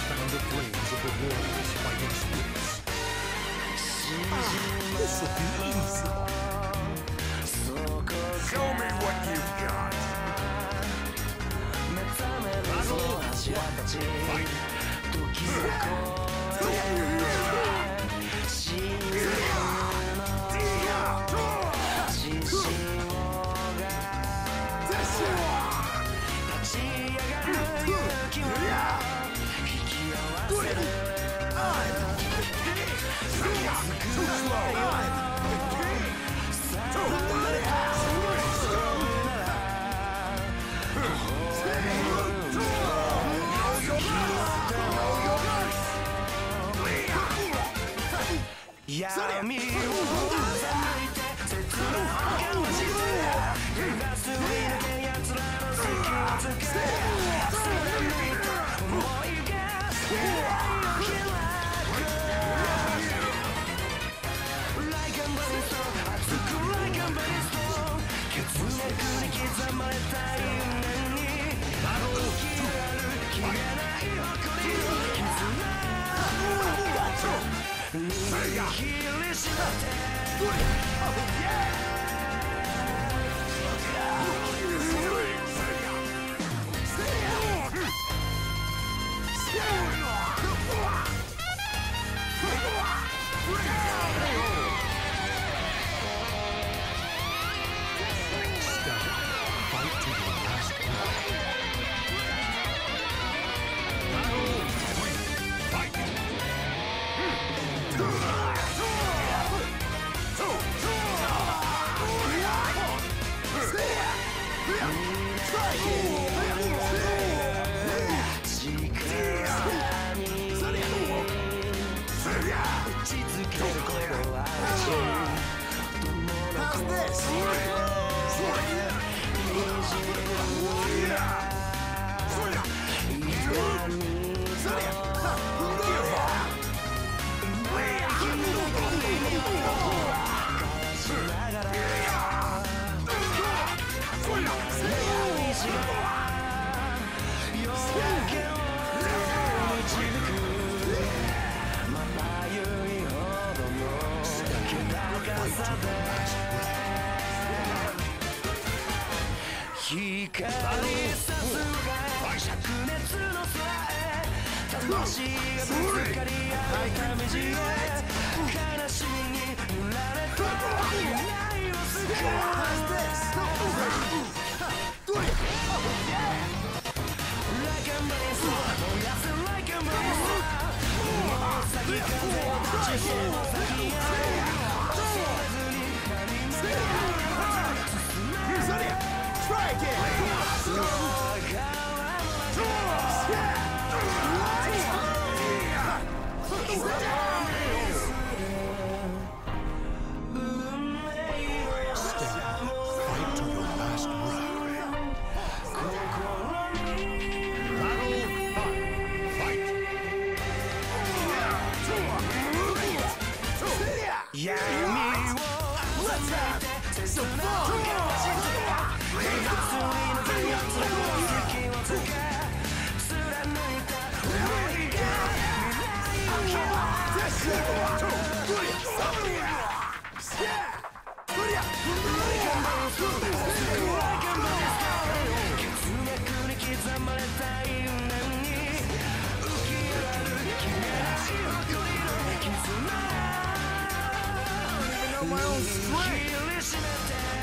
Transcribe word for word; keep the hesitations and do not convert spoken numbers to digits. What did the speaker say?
fan the flames of the warrior's fighting spirits. Ah, this will be easy. Show me what you've got. Battle. Fight.闇を欺いて切な感じでガスに抜け奴らの隙をつけ貫いた思いが未来を開く Like a ballisto 熱く Like a ballisto 血脈に刻まれた因縁に浮き上がる消えない誇りの絆握りしめて 光さすが灼熱の空へ魂がぶつかり合った道へ悲しみに揺られた未来を救う Like a ballisto 燃やせ Like a ballisto もう先風を立ちその先へ恐れずに何も進め Try again! Fight to your last breath. Battle five. Fight. Let's have some fun! My own strength.